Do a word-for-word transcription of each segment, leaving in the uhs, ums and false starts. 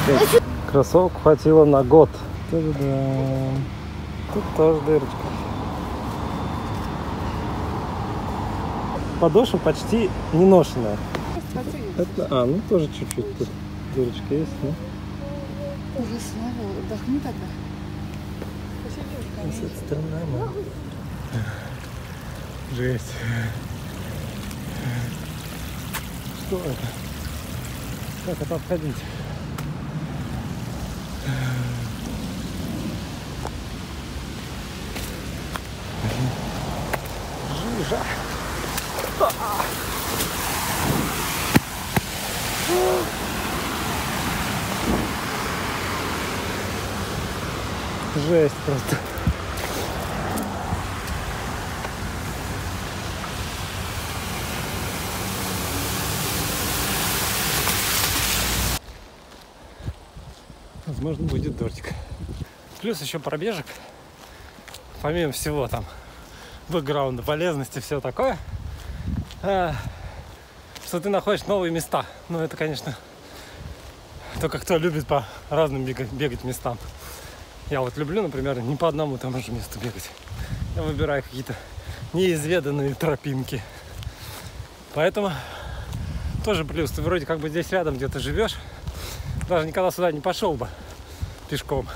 Кроссовок хватило на год. Та-да-да. Тут тоже дырочка. Подошва почти не ношенная. Это, а, ну тоже чуть-чуть тут дырочка есть, да? Уже слава, отдохни тогда. С этой стороны нормально. Жесть. Что это? Как это обходить? Жижа. Жесть просто. Возможно, будет дождик. Плюс еще пробежек. Помимо всего там бэкграунда, полезности, все такое. А, что ты находишь новые места. Ну, это, конечно, только кто любит по разным бегать, бегать местам. Я вот люблю, например, не по одному тому же месту бегать. Я выбираю какие-то неизведанные тропинки. Поэтому тоже плюс. Ты вроде как бы здесь рядом где-то живешь. Даже никогда сюда не пошел бы пешком.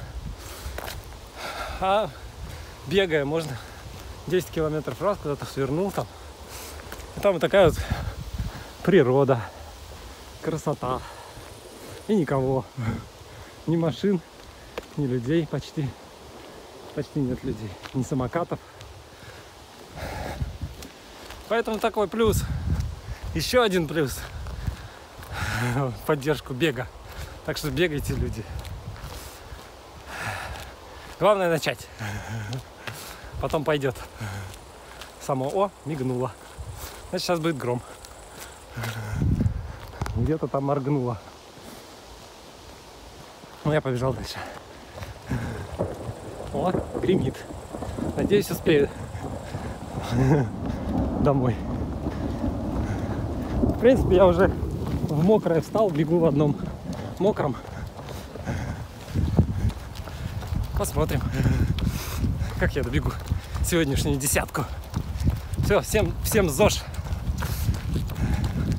А бегая можно десять километров раз куда-то свернул там. И там вот такая вот природа, красота. И никого. Ни машин, ни людей почти. Почти нет людей. Ни самокатов. Поэтому такой плюс. Еще один плюс. Поддержку бега. Так что бегайте, люди. Главное начать. Потом пойдет. Само О мигнуло. Значит, сейчас будет гром. Где-то там моргнуло. Ну, я побежал дальше. О, гремит. Надеюсь, успею домой. В принципе, я уже в мокрое встал, бегу в одном мокром. Посмотрим, как я добегу сегодняшнюю десятку. Все, всем, всем ЗОЖ.